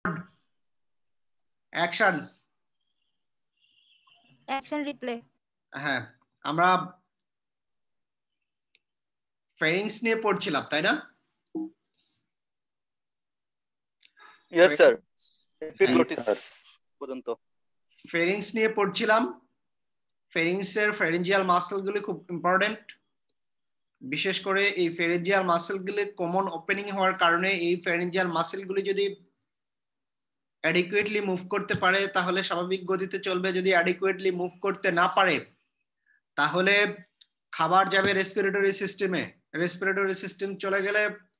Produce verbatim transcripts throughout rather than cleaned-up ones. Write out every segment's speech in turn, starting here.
Action action replay. হ্যাঁ, আমরা ফেরিংস নিয়ে পড়ছিলাম তাই না? ইয়েস স্যার, এপিগ্লোটিস পর্যন্ত ফেরিংস নিয়ে পড়ছিলাম। ফেরিংস এর ফেরেঞ্জিয়াল মাসেলগুলি খুব ইম্পর্টেন্ট। বিশেষ করে এই ফেরেঞ্জিয়াল মাসেলগুলি কমন ওপেনিং হওয়ার কারণে এই ফেরেঞ্জিয়াল মাসেলগুলি যদি অ্যাডিকুয়েটলি মুভ করতে পারে তাহলে স্বাভাবিক গতিতে চলবে। যদি অ্যাডিকুয়েটলি মুভ করতে না পারে তাহলে খাবার যাবে রেসপিরেটরি সিস্টেমে। রেসপিরেটরি সিস্টেম চলে গেলে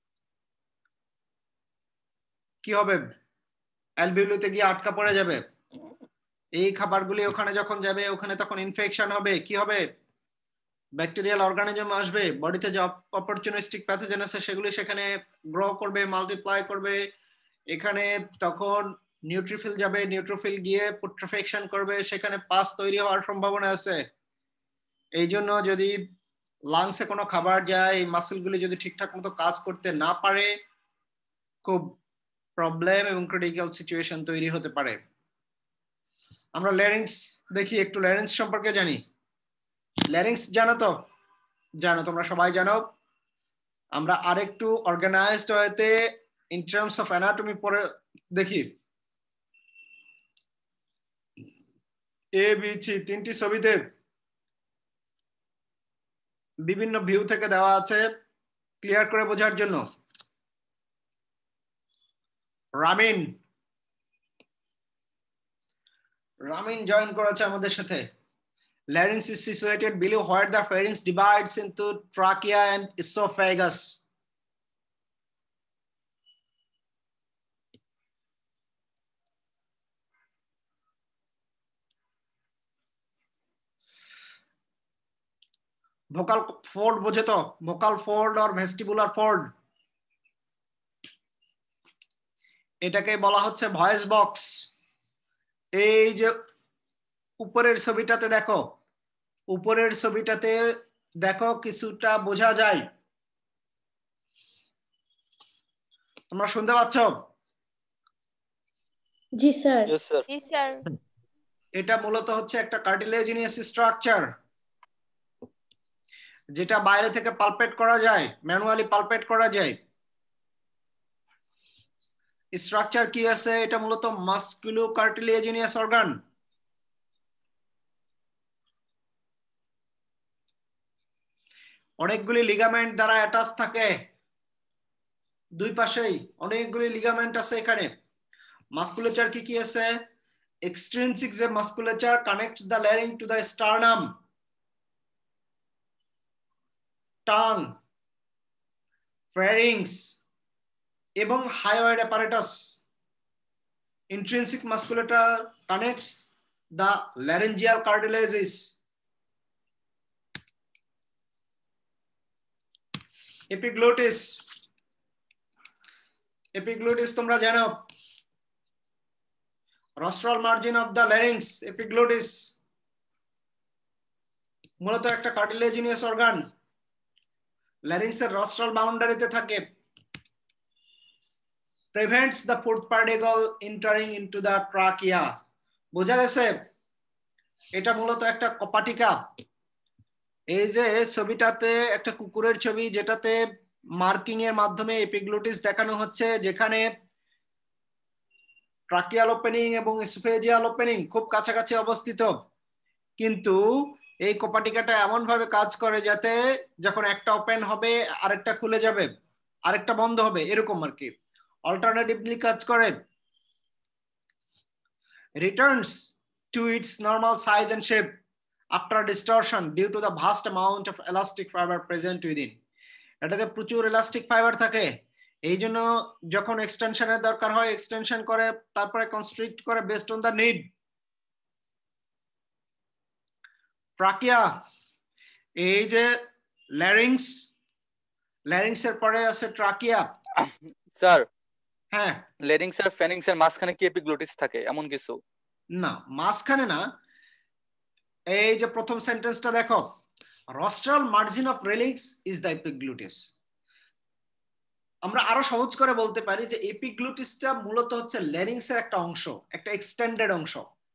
কি হবে? অ্যালভিওলিতে গিয়ে আটকা পড়ে যাবে। এই খাবারগুলি ওখানে যখন যাবে ওখানে তখন ইনফেকশন হবে। কি হবে? ব্যাকটেরিয়াল অর্গানিজম আসবে, বডিতে যে অপরচুনিস্টিক প্যাথোজেন আছে সেগুলি সেখানে গ্রো করবে, মাল্টিপ্লাই করবে। এখানে তখন নিউট্রোফিল যাবে, নিউট্রোফিল গিয়ে পুট্রিফিকেশন করবে, সেখানে পাস তৈরি হওয়ার সম্ভাবনা আছে। এই জন্য যদি লাংসে কোনো খাবার যায়, এই মাসেলগুলি যদি ঠিকঠাক মতো কাজ করতে না পারে খুব প্রবলেম এবং ক্রিটিক্যাল সিচুয়েশন তৈরি হতে পারে। আমরা ল্যারিংস দেখি, একটু ল্যারিংস সম্পর্কে জানি। ল্যারিংস জানো তো? জানো, তোমরা সবাই জানো। আমরা আরেকটু অর্গানাইজড হতে ইন টার্মস অফ অ্যানাটমি পরে দেখি। এ বি সি তিনটি ছবিতে বিভিন্ন ভিউ থেকে দেওয়া আছে ক্লিয়ার করে বোঝার জন্য। রামিন রামিন জয়েন করেছে আমাদের সাথে। Larynx is situated below where the pharynx divides into trachea and esophagus. Vocal fold বোঝে তো? vocal fold or vestibular fold, এটাকে বলা হচ্ছে ভয়েস বক্স। এই যে উপরের ছবিটাতে দেখো, উপরের ছবিটাতে দেখো কিছুটা বোঝা যায়। তোমরা শুনতে পাচ্ছ? জি স্যার। জি স্যার। এটা মূলত হচ্ছে একটা কার্টিলেজিনিয়াস স্ট্রাকচার যেটা বাইরে থেকে পালপেট করা যায়, ম্যানুয়ালি পালপেট করা যায়। স্ট্রাকচার কি আছে? এটা মূলত মাসকুলো কার্টিলেজিনিয়াস অর্গান। অনেকগুলি লিগামেন্ট দ্বারা অ্যাটাচ থাকে, দুই পাশেই অনেকগুলি লিগামেন্ট আছে এখানে। মাসকুলেচার কি কি আছে? এক্সট্রিনসিক যে musculature connects the larynx to the sternum, tongue, pharynx এবং hyoid apparatus. Intrinsic musculature connects the laryngeal cartilages. Epiglottis, epiglottis তোমরা জানো, rostral margin of the larynx. Epiglottis মূলত একটা কার্টিলেজিনিয়াস অর্গান, ল্যারিংসের রস্ট্রাল বাউন্ডারিতে থাকে। Prevents the food particle entering into the trachea. বোঝা গেছে? এটা মূলত একটা কপাটিকা। এই যে ছবিটাতে একটা কুকুরের ছবি যেটাতে মার্কিং এর মাধ্যমে এপিগ্লোটিস দেখানো হচ্ছে, যেখানে ট্রাকিয়াল ওপেনিং এবং এসোফেজিয়াল ওপেনিং খুব কাছাকাছি অবস্থিত। কিন্তু এই কপাটিকাটা এমন ভাবে কাজ করে যাতে যখন একটা ওপেন হবে আরেকটা খুলে যাবে, আরেকটা বন্ধ হবে, এরকম আর কি অল্টারনেটিভলি কাজ করে। Returns to its normal size and shape after distortion due to the vast amount of elastic fibre present within. এটাতে প্রচুর এলাস্টিক ফাইবার থাকে, এই জন্য যখন এক্সটেনশনের দরকার হয় এক্সটেনশন করে, তারপরে কনস্ট্রিক্ট করে based on the need. Trachea, এই যে ল্যারিংস, ল্যারিংস এর পরে আছে ট্রাকিয়া। স্যার, হ্যাঁ, ল্যারিংস আর ফ্যারিংস এর মাঝখানে কি এপিগ্লোটিস থাকে এমন কিছু? না, মাঝখানে না। এই যে প্রথম সেন্টেন্সটা দেখো, rostral margin of larynx is the epiglottis. আমরা আরো সহজ করে বলতে পারি যে এপিগ্লুটিসটা মূলত হচ্ছে ল্যারিংস এর একটা অংশ, একটা এক্সটেন্ডেড অংশ।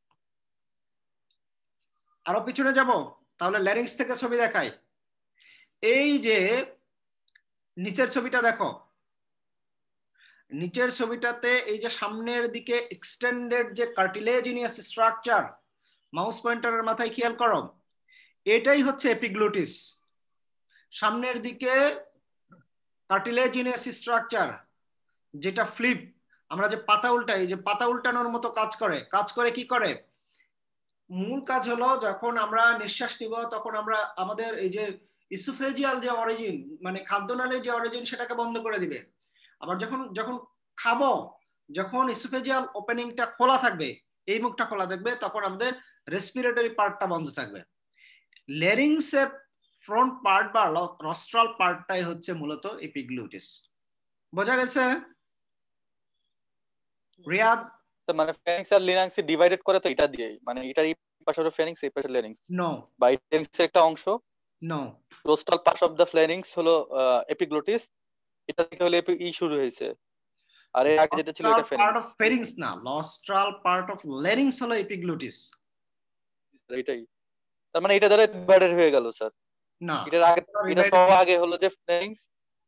আরো পিছনে যাব, তাহলে ল্যারিংস থেকে ছবি দেখাই। এই যে নিচের ছবিটা দেখো, নিচের ছবিটাতে এই যে সামনের দিকে এক্সটেন্ডেড যে কার্টিলেজিনিয়াস স্ট্রাকচার, মাউস পয়েন্টারের মাথায় খেয়াল করো, এটাই হচ্ছে এপিগ্লুটিস। সামনের দিকে কার্টিলেজিনিয়াস স্ট্রাকচার যেটা ফ্লিপ, আমরা যে পাতা উল্টাই, যে পাতা উল্টানোর মতো কাজ করে। কাজ করে কি করে? মূল কাজ হলো যখন আমরা নিঃশ্বাস নিব তখন আমরা আমাদের এই যে ইসোফেজিয়াল যে অরিজিন, মানে খাদ্যনালীর যে অরিজিন, সেটাকে বন্ধ করে দিবে। আবার যখন যখন খাবো, যখন ইসোফেজিয়াল ওপেনিংটা খোলা থাকবে, এই মুখটা খোলা থাকবে, তখন আমাদের রেসপিরেটরি পার্টটা বন্ধ থাকবে। ল্যারিংস এর ফ্রন্ট পার্ট বা রস্ট্রাল পার্টটাই হচ্ছে মূলত এপিগ্লুটিস। বোঝা গেছে রিয়াদ? মানে ফেনিক্স আর লিনাক্স ডিভাইডেড করে তো এটা দিয়েই, মানে এটার এই পাশে হলো ফেনিক্স, এই পাশে ল্যারিংস। নো বা ল্যারিংসের একটা অংশ, নো, rostral part of the larynx হলো এপিগ্লটিস, এটা থেকে হলো ই শুরু হয়েছে। আর এর আগে যেটা ছিল এটা পার্ট ফেনিক্স। অফ ফেরিংস না, লস্ট্রাল পার্ট অফ ল্যারিংস হলো এপিগ্লুটিস। এটাই, তার মানে এটা দ্বারা ডিভাইডেড হয়ে গেল স্যার। না, এটার আগে, এটা সব আগে হলো যে ফ্লেরিংস।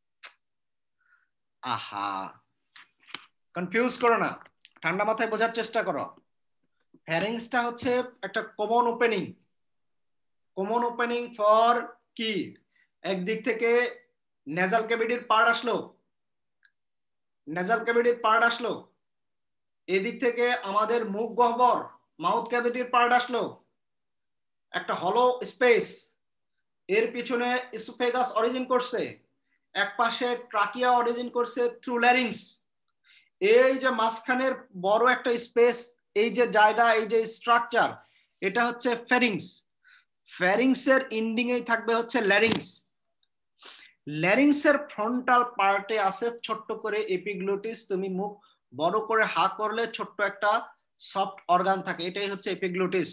আহা, কনফিউজ করো না, ঠান্ডা মাথায় বোঝার চেষ্টা করো। ফ্যারিংসটা হচ্ছে একটা common opening, common opening for কি? একদিক থেকে নেজাল ক্যাভিটির পার্ট আসলো, নেজাল ক্যাভিটির পার্ট আসলো, এদিক থেকে আমাদের মুখ গহ্বর মাউথ ক্যাভিটির পার্ট আসলো, একটা হলো স্পেস, এর পিছনে ইসোফেগাস অরিজিন করছে, এক পাশে ট্রাকিয়া অরিজিন করছে থ্রু ল্যারিংস। এই যে মাঝখানের বড় একটা স্পেস, এই যে জায়গা, এই যে স্ট্রাকচার, এটা হচ্ছে ফ্যারিংস। ফ্যারিংস এর এন্ডিং এ থাকবে হচ্ছে ল্যারিংস। ল্যারিংস এর ফ্রন্টাল পার্টে আছে ছোট্ট করে এপিগ্লুটিস। তুমি মুখ বড় করে হা করলে ছোট্ট একটা সফট অর্গান থাকে, এটাই হচ্ছে এপিগ্লুটিস।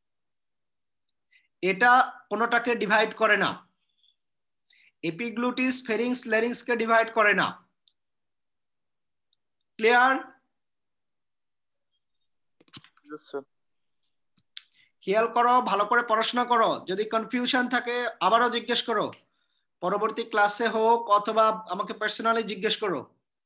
এটা কোনোটাকে ডিভাইড করে না, এপিগ্লুটিস ফেরিংস ল্যারিংস কে ডিভাইড করে না। ক্লিয়ার? খেয়াল করো, ভালো করে পড়াশোনা করো, যদি কনফিউশন থাকে আবারও জিজ্ঞেস করো, পরবর্তী ক্লাসে হোক অথবা আমাকে পার্সোনালি জিজ্ঞেস করো।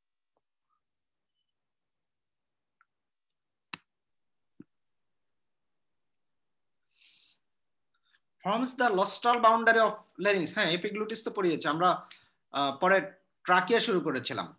Forms the rostral boundary of larynx. হ্যাঁ, এপিগ্লুটিস তো পড়িয়েছি আমরা, পরে ট্রাকিয়া শুরু করেছিলাম।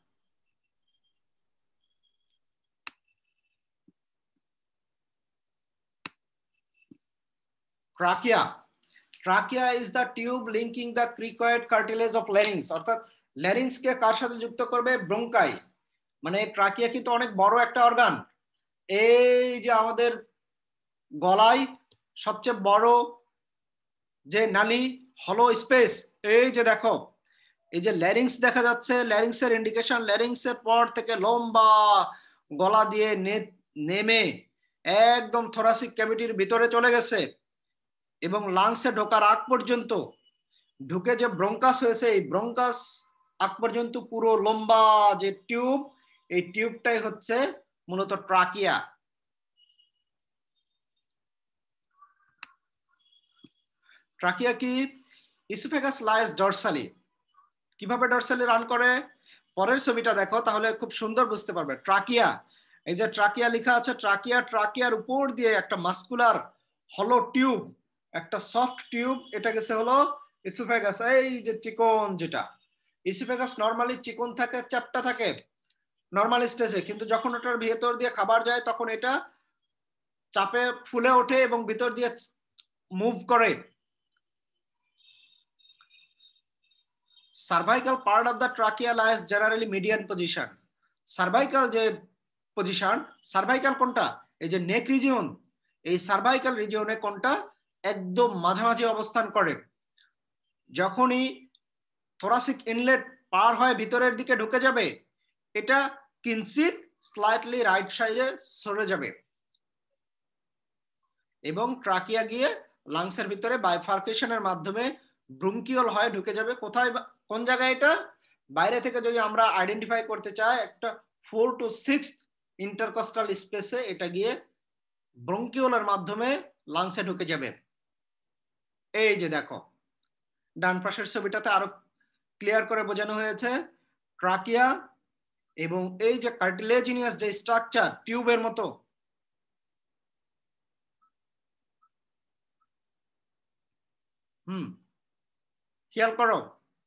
Trachea, trachea is the tube linking the cricoid cartilage of larynx. অর্থাৎ ল্যারিংস কে কার সাথে যুক্ত করবে? ব্রঙ্কাই। মানে ট্রাকিয়া কিন্তু অনেক বড় একটা অর্গান। এই যে আমাদের গলায় সবচেয়ে বড় যে নালী, হলো স্পেস, এই যে দেখো, এই যে ল্যারিংস দেখা যাচ্ছে, ল্যারিংস এর ইন্ডিকেশন, ল্যারিংস এর পর থেকে লম্বা গলা দিয়ে নেমে একদম থোরাসিক ক্যাভিটির ভিতরে চলে গেছে এবং লাংসে ঢোকার আগ পর্যন্ত, ঢুকে যে ব্রঙ্কাস হয়েছে, এই ব্রঙ্কাস আগ পর্যন্ত পুরো লম্বা যে টিউব, এই টিউবটাই হচ্ছে মূলত ট্রাকিয়া। ট্রাকিয়া কি? Oesophagus lies dorsally. কিভাবে ডরসালি রান করে? পরের ছবিটা দেখো, তাহলে খুব সুন্দর বুঝতে পারবে। ট্রাকিয়া, এই যে ট্রাকিয়া লেখা আছে, ট্রাকিয়া, ট্রাকিয়ার উপর দিয়ে একটা মাস্কুলার হলো টিউব, একটা সফট টিউব, এটা গেছে হলো ইসোফেগাস। এই যে চিকন, যেটা ইসোফেগাস নরমালি চিকন থাকে, চ্যাপ্টা থাকে নরমাল স্টেজে, কিন্তু যখন ওটার ভেতর দিয়ে খাবার যায় তখন এটা চাপে ফুলে ওঠে এবং ভিতর দিয়ে মুভ করে। Cervical part of the trachea lies generally median position. Cervical যে পজিশন, সার্ভাইকাল কোনটা? এই যে নেক রিজিয়ন, এই সার্ভাইকাল রিজিয়নে কোনটা একদম মাঝামাঝি অবস্থান করে। যখনই থোরাসিক ইনলেট পার হয় ভিতরের দিকে ঢুকে যাবে, এটা কিঞ্চিত স্লাইটলি রাইট সাইডে সরে যাবে এবং ট্রাকিয়া গিয়ে লাংসের ভিতরে বাইফার্কেশনের মাধ্যমে ব্রঙ্কিওল হয় ঢুকে যাবে। কোথায়, কোন জায়গায়? এটা বাইরে থেকে যদি আমরা আইডেন্টিফাই করতে চাই, একটা ফোর টু সিক্স ইন্টারকস্টাল স্পেসে এটা গিয়ে ব্রঙ্কিওলের মাধ্যমে লাংসে ঢুকে যাবে। এই যে দেখো ডান পাশের ছবিটাতে আরো ক্লিয়ার করে বোঝানো হয়েছে ট্রাকিয়া এবং এই যে কার্টিলেজিনিয়াস যে স্ট্রাকচার টিউবের মতো, হুম খেয়াল করো,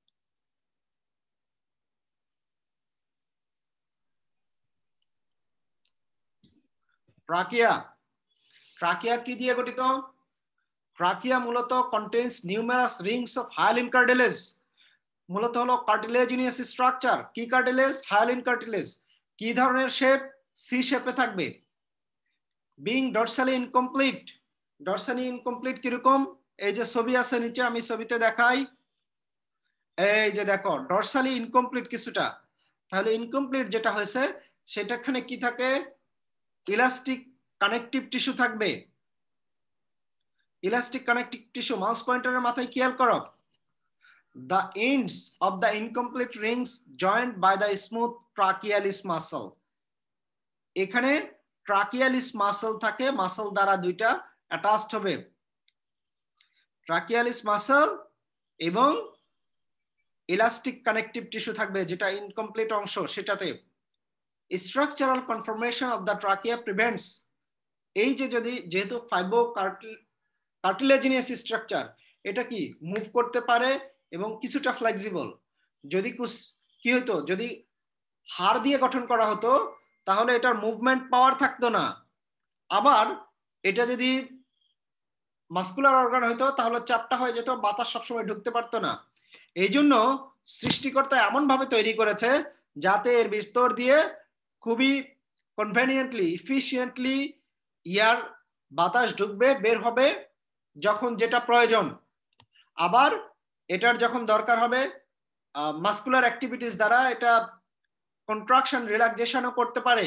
ট্রাকিয়া ট্রাকিয়া কি দিয়ে গঠিত? ট্রাকিয়া মূলত contains numerous rings of hyaline cartilage, মূলত হলো কার্টিলেজিনিয়াস স্ট্রাকচার। কি কার্টিলেজ? Hyaline cartilage. কি ধরনের শেপ? সি শেপে থাকবে। Being dorsally incomplete, dorsally incomplete কিরকম? এই যে ছবি আছে নিচে, আমি ছবিতে দেখাই, এই যে দেখো ডরসালি ইনকমপ্লিট কিছুটা। তাহলে ইনকমপ্লিট যেটা হয়েছে সেটাখানে কি থাকে? ইলাস্টিক কানেকটিভ টিস্যু থাকবে। ইলাস্টিক কানেকটিভ টিস্যু, মাউস পয়েন্টারের মাথায় খেয়াল করো, the ends of the incomplete rings joined by the smooth trachealis muscle। এখানে ট্রাকিয়ালিস মাসল থাকে, মাসল দ্বারা দুইটা অ্যাটাচড হবে, ট্রাকিয়ালিস মাসল এবং ইলাস্টিক কানেকটিভ টিস্যু থাকবে, যেটা ইনকমপ্লিট অংশ সেটাতে। Structural conformation of the trachea prevents, এই যে যদি যেহেতু ফাইব্রো কার্টিলেজিনিয়াস স্ট্রাকচার, এটা কি মুভ করতে পারে এবং কিছুটা ফ্লেক্সিবল। যদি কি হতো, যদি হাড় দিয়ে গঠন করা হতো তাহলে এটার মুভমেন্ট পাওয়ার থাকতো না। আবার এটা যদি মাসকুলার অর্গান হইতো তাহলে চাপটা হয়ে যেত, বাতাস সবসময় ঢুকতে পারতো না। এই জন্য সৃষ্টিকর্তা এমন ভাবে তৈরি করেছে যাতে এর ভিতর দিয়ে খুবই কনভেনিয়েন্টলি ইফিশিয়েন্টলি ইয়ার বাতাস ঢুকবে, বের হবে যখন যেটা প্রয়োজন। আবার এটার যখন দরকার হবে মাসকুলার অ্যাক্টিভিটিস দ্বারা এটা কন্ট্রাকশন রিল্যাক্সেশনও করতে পারে।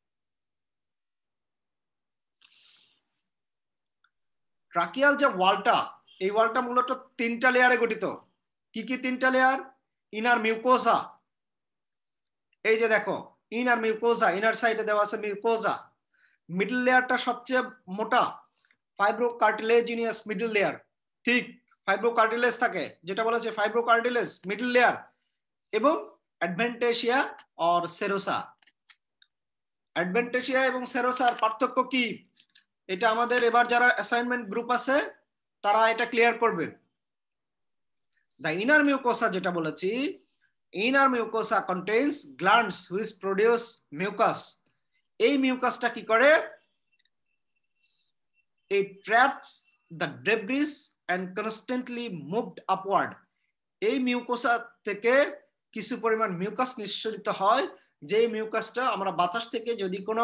ট্রাকিয়াল যে ওয়ালটা, এই ওয়ালটা মূলত তিনটা লেয়ারে গঠিত। কি কি তিনটা লেয়ার? ইনার মিউকোজা, এই যে দেখো ইনার মিউকোজা, ইনার সাইডে দেওয়া আছে মিউকোজা। মিডল লেয়ারটা সবচেয়ে মোটা, ফাইব্রো কার্টিলেজিনিয়াস মিডল লেয়ার, ঠিক ফাইব্রো কার্টিলেজ থাকে, যেটা বলা হচ্ছে ফাইব্রো কার্টিলেজ মিডল লেয়ার। এবং অ্যাডভেন্টেশিয়া আর সেরোসা। অ্যাডভেন্টেশিয়া এবং সেরোসার পার্থক্য কি? এটা আমাদের এবার যারা অ্যাসাইনমেন্ট গ্রুপ আছে তারা এটা ক্লিয়ার করবে। দ্য ইনার মিউকোসা যেটা বলেছি, inner mucosa contains glands which produce mucus. এই মিউকাসটা কি করে? It traps the debris and constantly moved upward। এই মিউকোসা থেকে কিছু পরিমাণ মিউকাস নিঃসরিত হয়, যে মিউকাসটা আমরা বাতাস থেকে যদি কোনো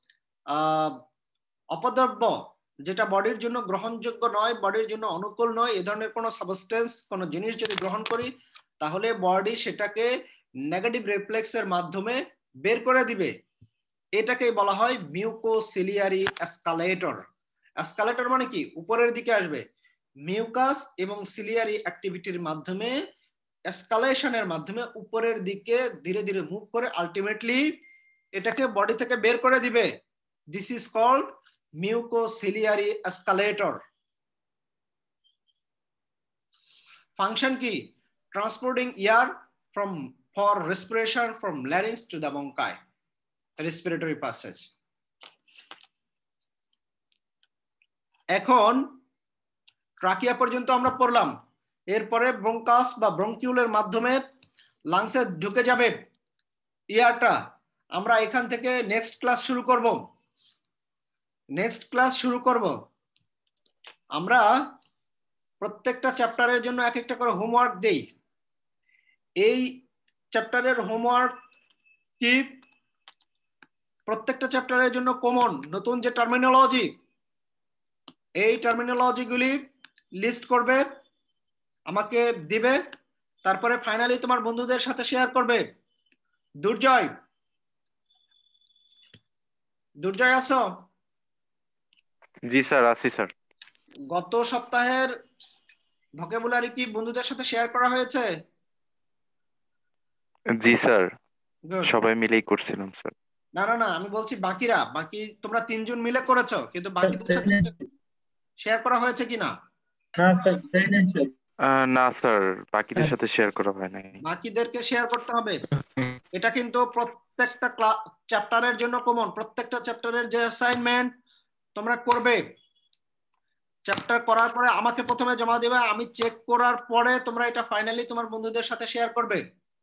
অপদ্রব্য যেটা বডির জন্য গ্রহণযোগ্য নয়, বডির জন্য অনুকূল নয়, এই ধরনের কোনো সাবস্টেন্স কোনো জিনিস যদি গ্রহণ করি তাহলে বডি সেটাকে নেগেটিভ রিফ্লেক্সের মাধ্যমে বের করে দিবে। এটাকেই বলা হয় মিউকোসিলিয়ারি এসকালেটর। এসকালেটর মানে কি? উপরের দিকে আসবে। মিউকাস এবং সিলিয়ারি অ্যাক্টিভিটির মাধ্যমে, এসকালেশনের মাধ্যমে উপরের দিকে ধীরে ধীরে মুভ করে আলটিমেটলি এটাকে বডি থেকে বের করে দিবে। This is called mucociliary escalator. Function কি? Transporting air from for respiration from larynx to the bronchi, respiratory passage. এখন ট্রাকিয়া পর্যন্ত আমরা পড়লাম, এরপরে ব্রঙ্কাস বা ব্রঙ্কিউলের মাধ্যমে লাংসে ঢুকে যাবে এয়ারটা। আমরা এখান থেকে নেক্সট ক্লাস শুরু করব। নেক্সট ক্লাস শুরু করব আমরা প্রত্যেকটা চ্যাপ্টারের জন্য এক একটা করে হোমওয়ার্ক দেই। এই চ্যাপ্টারের হোমওয়ার্ক কি? প্রত্যেকটা চ্যাপ্টারের জন্য কমন নতুন যে টার্মিনোলজি, এই টার্মিনোলজি গুলি লিস্ট করবে, আমাকে দিবে, তারপরে ফাইনালি তোমার বন্ধুদের সাথে শেয়ার করবে। দুর্জয়, দুর্জয় আছো? জি স্যার, আছি স্যার। গত সপ্তাহের ভোকাবুলারি কি বন্ধুদের সাথে শেয়ার করা হয়েছে? জি স্যার, গুড। সবাই মিলেই করছিলাম স্যার। না না না আমি বলছি বাকিরা, বাকি তোমরা তিনজন মিলে করেছো, কিন্তু বাকিদের সাথে শেয়ার করা হয়েছে কিনা? আহ, না স্যার, বাকিদের সাথে শেয়ার করা হয় নাই। বাকিদেরকে শেয়ার করতে হবে। এটা কিন্তু প্রত্যেকটা চ্যাপ্টারের জন্য কমন। প্রত্যেকটা চ্যাপ্টারের যে অ্যাসাইনমেন্ট তোমরা করবে, চ্যাপ্টার করার পরে আমাকে প্রথমে জমা দেবে, আমি চেক করার পরে তোমরা এটা ফাইনালি তোমার বন্ধুদের সাথে শেয়ার করবে।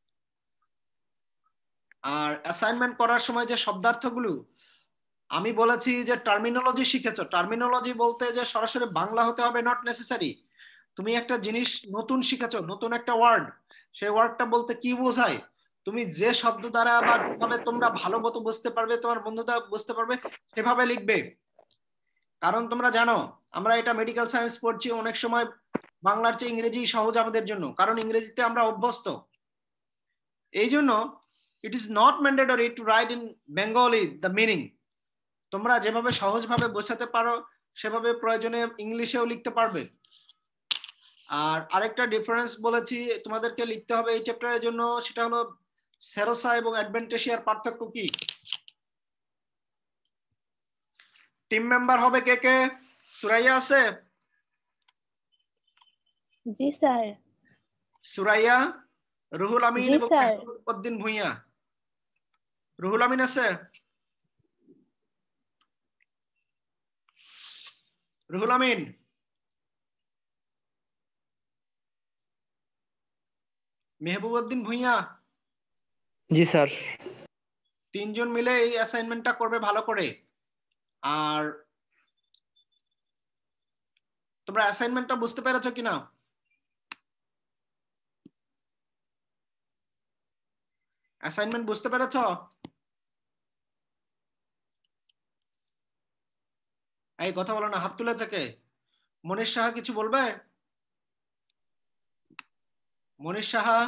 আর অ্যাসাইনমেন্ট করার সময় যে শব্দার্থগুলো আমি বলেছি, যে টার্মিনোলজি শিখেছো, টার্মিনোলজি বলতে যে সরাসরি বাংলা হতে হবে নট নেসেসারি। তুমি একটা জিনিস নতুন শিখেছো, নতুন একটা ওয়ার্ড, সেই ওয়ার্ডটা বলতে কি বোঝায়, তুমি যে শব্দ দ্বারা বা যেভাবে তোমরা ভালো মতো বুঝতে পারবে, তোমার বন্ধুরা বুঝতে পারবে, সেভাবে লিখবে। কারণ তোমরা জানো আমরা এটা মেডিকেল সায়েন্স পড়ছি, অনেক সময় বাংলার চেয়ে ইংরেজি সহজ আমাদের জন্য, কারণ ইংরেজিতে আমরা অভ্যস্ত। এই জন্য it is not mandatory to write in Bengali the meaning. তোমরা যেভাবে সহজভাবে বোঝাতে পারো সেভাবে প্রয়োজনে ইংলিশেও লিখতে পারবে। আর আরেকটা ডিফারেন্স বলেছি তোমাদেরকে লিখতে হবে এই চ্যাপ্টারের জন্য, সেটা হলো সেরোসা এবং অ্যাডভেন্টেশিয়ার পার্থক্য কি। টিম মেম্বার হবে কে কে? সুরাইয়া আছে? জি স্যার। সুরাইয়া, রুহুল আমিন জি এবং স্যার। মেহবুবউদ্দিন ভুঁইয়া। রুহুল আমিন আছে? রুহুল আমিন, মেহবুবউদ্দিন ভুঁইয়া। জি স্যার। তিনজন মিলে এই অ্যাসাইনমেন্টটা করবে ভালো করে। আর তোমরা অ্যাসাইনমেন্টটা বুঝতে পেরেছো কিনা? অ্যাসাইনমেন্ট বুঝতে পেরেছো? এই কথা বলো না, হাত তুলে থেকে। মনীষ সাহা কিছু বলবে? মনীষ সাহা?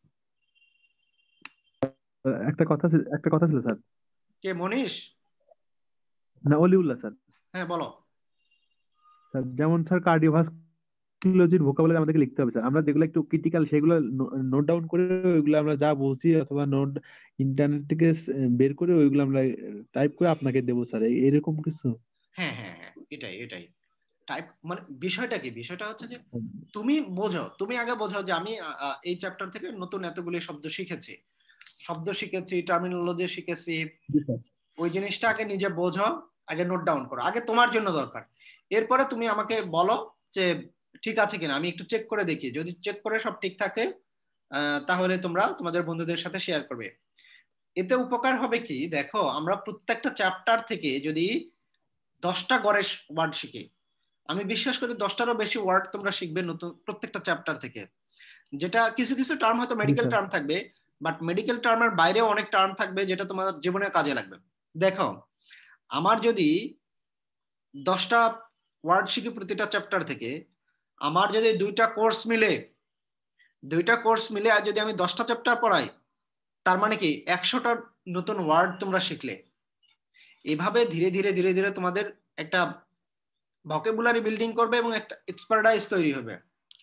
একটা কথা ছিল- একটা কথা ছিল স্যার। কে মনীষ? না, অলিউল্লাহ স্যার। হ্যাঁ বলো। স্যার যেমন স্যার কার্ডিওভাস্কুলজির ভোকাবুলারি আমাদেরকে লিখতে হবে স্যার। আমরা যেগুলো একটু ক্রিটিক্যাল সেগুলো নোট ডাউন করে ওইগুলো আমরা যা বুঝি অথবা নোট ইন্টারনেট থেকে বের করে ওইগুলো আমরা টাইপ করে আপনাকে দেবো স্যার, এরকম কিছু। হ্যাঁ হ্যাঁ হ্যাঁ এটাই এটাই টাইপ, মানে বিষয়টা কি, বিষয়টা হচ্ছে যে তুমি বোঝো, তুমি আগে বোঝো যে আমি আ, আ, এই চ্যাপ্টার থেকে নতুন এতগুলি শব্দ শিখেছি, শব্দ শিখেছি, টার্মিনোলজি শিখেছি। জি স্যার। ওই জিনিসটা আগে নিজে বোঝো, আগে নোট ডাউন করো, আগে তোমার জন্য দরকার। এরপরে তুমি আমাকে বলো যে ঠিক আছে কিনা, আমি একটু চেক করে দেখি, যদি চেক করে সব ঠিক থাকে আহ, তাহলে তোমরা তোমাদের বন্ধুদের সাথে শেয়ার করবে। এতে উপকার হবে কি দেখো, আমরা প্রত্যেকটা চ্যাপ্টার থেকে যদি দশটা গড়ে ওয়ার্ড শিখি, আমি বিশ্বাস করি দশটারও বেশি ওয়ার্ড তোমরা শিখবে নতুন প্রত্যেকটা চ্যাপ্টার থেকে। যেটা কিছু কিছু টার্ম হয়তো জি মেডিকেল স্যার। টার্ম থাকবে, বাট মেডিকেল টার্মের বাইরেও অনেক টার্ম থাকবে যেটা তোমার জীবনে কাজে লাগবে। দেখো আমার যদি দশটা ওয়ার্ড শিখি প্রতিটা চ্যাপ্টার থেকে, আমার যদি দুইটা কোর্স মিলে দুইটা কোর্স মিলে আর যদি আমি দশটা চ্যাপ্টার পড়াই, তার মানে কি একশোটা নতুন ওয়ার্ড তোমরা শিখলে। এভাবে ধীরে ধীরে ধীরে ধীরে তোমাদের একটা ভোকাবুলারি বিল্ডিং করবে এবং একটা এক্সপার্টাইজ তৈরি হবে।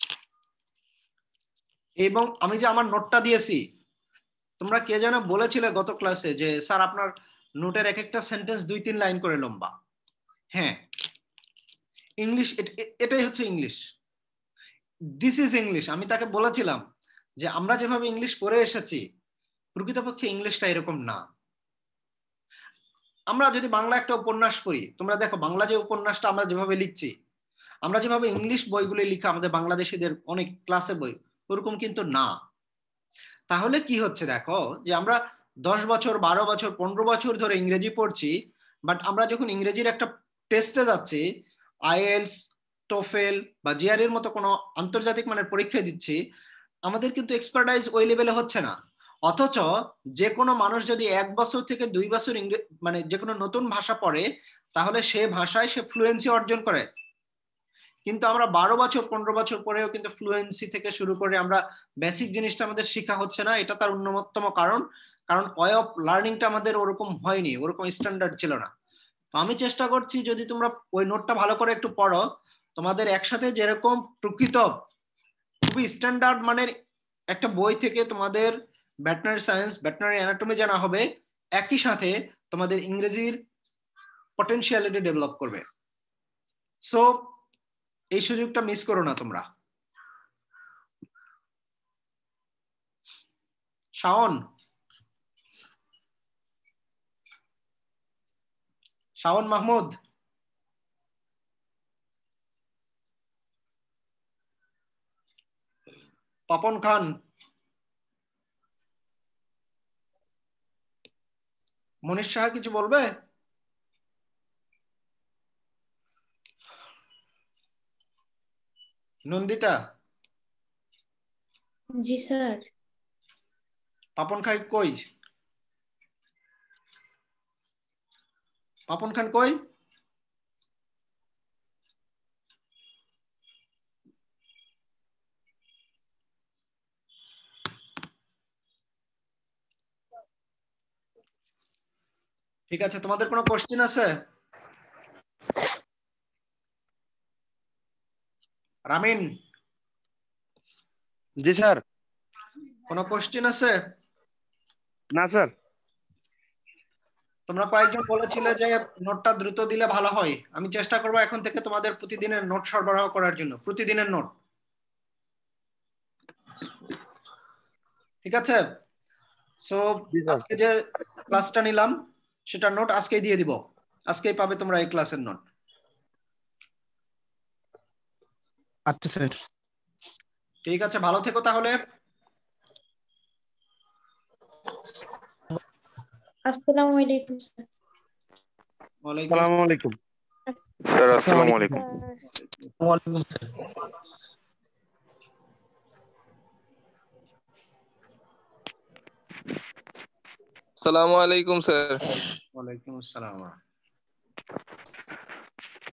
এবং আমি যে আমার নোটটা দিয়েছি, তোমরা কে যেন বলেছিলে গত ক্লাসে যে স্যার আপনার নোটের এক একটা সেন্টেন্স দুই তিন লাইন করে লম্বা। হ্যাঁ, ইংলিশ এটাই হচ্ছে ইংলিশ, দিস ইজ ইংলিশ। আমি তাকে বলেছিলাম যে আমরা যেভাবে ইংলিশ পড়ে এসেছি প্রকৃতপক্ষে ইংলিশটা এরকম না। আমরা যদি বাংলা একটা উপন্যাস পড়ি, তোমরা দেখো বাংলা যে উপন্যাসটা আমরা যেভাবে লিখছি, আমরা যেভাবে ইংলিশ বইগুলি লিখা আমাদের বাংলাদেশিদের অনেক ক্লাসে বই, ওরকম কিন্তু না। তাহলে কি হচ্ছে দেখো, যে আমরা দশ বছর বারো বছর পনেরো বছর ধরে ইংরেজি পড়ছি, বাট আমরা যখন ইংরেজির একটা টেস্টে যাচ্ছি, আইএলস, টোফেল বা জিআরই এর মতো কোনো আন্তর্জাতিক মানের পরীক্ষা দিচ্ছি, আমাদের কিন্তু এক্সপার্টাইজ ওই লেভেলে হচ্ছে না। অথচ যে কোনো মানুষ যদি এক বছর থেকে দুই বছর মানে যে কোনো নতুন ভাষা পড়ে, তাহলে সে ভাষায় সে ফ্লুয়েন্সি অর্জন করে। কিন্তু আমরা বারো বছর পনেরো বছর পরেও কিন্তু ফ্লুয়েন্সি থেকে শুরু করে আমরা বেসিক জিনিসটা আমাদের শেখা হচ্ছে না। এটা তার অন্যতম কারণ, কারণ ওয়ে অফ লার্নিংটা আমাদের ওরকম হয়নি, ওরকম স্ট্যান্ডার্ড ছিল না। তো আমি চেষ্টা করছি যদি তোমরা ওই নোটটা ভালো করে একটু পড়ো, তোমাদের একসাথে যেরকম প্রকৃত খুবই স্ট্যান্ডার্ড মানের একটা বই থেকে তোমাদের ভেটেরিনারি সায়েন্স, ভেটেরিনারি অ্যানাটমি জানা হবে, একই সাথে তোমাদের ইংরেজির পটেনশিয়ালিটি ডেভেলপ করবে। সো এই সুযোগটা মিস করো না তোমরা। শাওন, শাওন মাহমুদ, পাপন খান, মনীষ সাহা কিছু বলবে? নন্দিতা, জি স্যার। পাপন খাই কই? পাপন খান কই? ঠিক আছে, তোমাদের কোনো কোশ্চেন আছে? রামিন, জি স্যার। কোনো কোশ্চেন আছে? না স্যার। তোমরা কয়েকজন বলেছিলে যে নোটটা দ্রুত দিলে ভালো হয়। আমি চেষ্টা করবো এখন থেকে তোমাদের প্রতিদিনের নোট সরবরাহ করার জন্য, প্রতিদিনের নোট। ঠিক আছে? সো আজকে যে ক্লাসটা নিলাম সেটা নোট আজকেই দিয়ে দিব, আজকেই পাবে তোমরা এই ক্লাসের নোট। আচ্ছা স্যার। ঠিক আছে, ভালো থেকো তাহলে। আসসালামু আলাইকুম স্যার। ওয়ালাইকুম আসসালামু আলাইকুম স্যার। আসসালামু আলাইকুম। ওয়ালাইকুম স্যার। আসসালামু আলাইকুম স্যার। ওয়ালাইকুম আসসালাম।